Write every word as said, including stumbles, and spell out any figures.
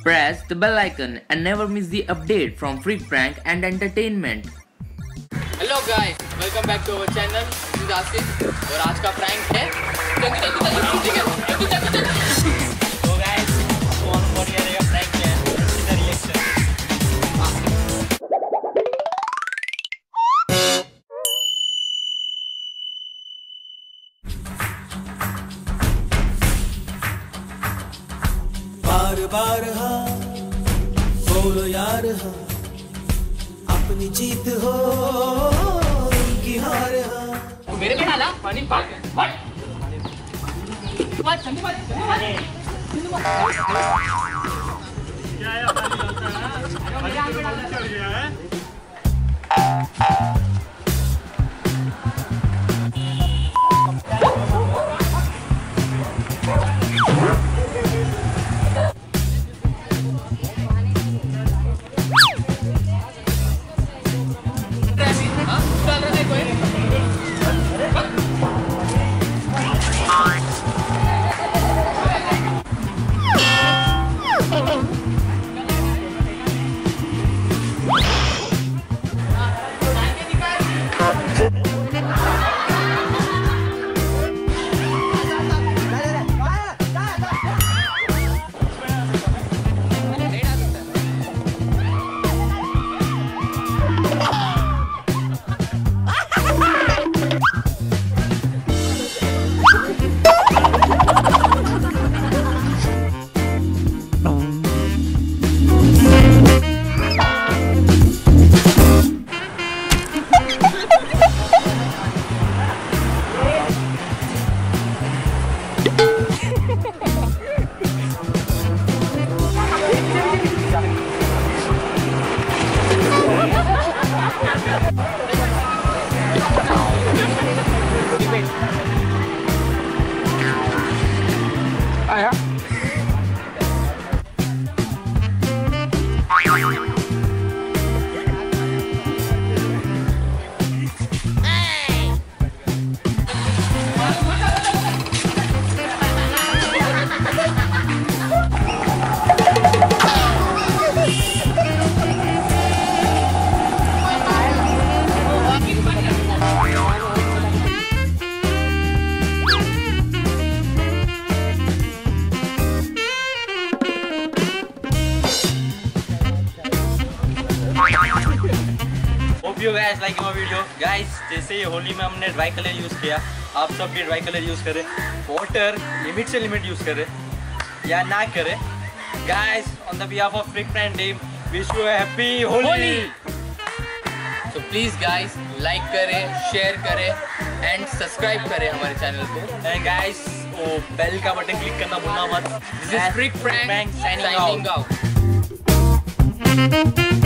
Press the bell icon and never miss the update from Freak Prank and Entertainment. Hello guys, welcome back to our channel. This is Asif और आज का prank है तो guys, कौन बढ़िया रहेगा prank है इसका reaction बार बार हाँ बोलो यार हाँ अपनी जीत हो उनकी हार हाँ मेरे पे डाला पानी पाक हट मत ठंडी मत क्या है पानी डालता है मेरे आंख पे डालना चढ़ गया है आया Hope you guys like my video. Guys, जैसे ये होली में हमने ड्राई कलर यूज़ किया, आप सब भी ड्राई कलर यूज़ करें, वाटर लिमिट से लिमिट यूज़ करें या ना करें. Guys, on the behalf of Freak Prank team, wish you a happy Holi. So please guys, like करें, share करें and subscribe करें हमारे चैनल को. And guys, वो बेल का बटन क्लिक करना भूलना मत. This is Freak Prank signing out. out.